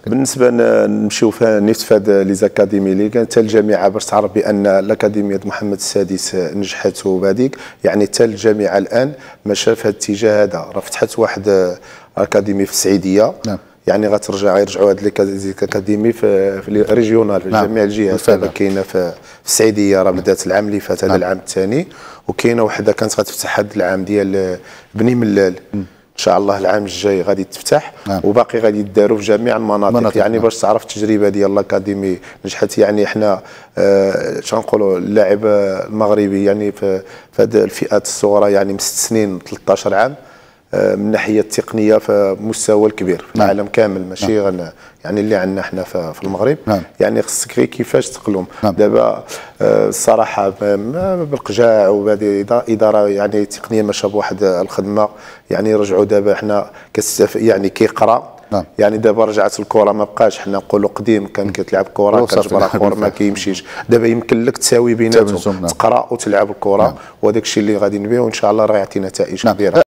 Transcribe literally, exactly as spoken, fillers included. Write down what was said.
بالنسبه نمشيو نيت في هذا لي زاكاديمي اللي كانت الجامعه باش تعرف بان الاكاديميه محمد السادس نجحت وبهذيك، يعني حتى الجامعه الان ماشيه في هذا الاتجاه هذا، راه فتحت واحد اكاديمي في السعيديه. نعم. يعني غترجع يرجعوا هاد الاكاديمي في في ريجيونال في نعم. جميع الجهات. دابا كاينه في السعيديه راه بدات العام اللي فات، هذا نعم. العام الثاني، وكاينه وحده كانت غتفتح هذا العام ديال بني ملال. م. ان شاء الله العام الجاي غادي تفتح. نعم. وباقي غادي يداروا في جميع المناطق. مناطق يعني نعم. باش تعرف التجربه ديال الاكاديمي نجحت. يعني حنا آه شنقولوا اللاعب المغربي يعني في في هذه الفئات الصغرى يعني من ست سنين ثلاثة عشر عام من الناحيه التقنيه في مستوى الكبير في نعم. العالم كامل، ماشي غير نعم. يعني اللي عندنا حنا في المغرب. نعم. يعني خصك غير كيفاش تقلم. نعم. دابا الصراحه بالقجاع وهذه اداره يعني تقنيا ماشى بواحد الخدمه. يعني رجعوا دابا حنا كستف يعني كيقرا. نعم. يعني دابا رجعت الكره، ما بقاش حنا نقولوا قديم كان كتلعب كره كتجبر اخر ما كيمشيش. دابا يمكن لك تساوي بيناتهم. نعم. تقرا وتلعب الكره. نعم. وهذاك الشيء اللي غادي نبيه وان شاء الله راه يعطي نتائج نعم. كبيره.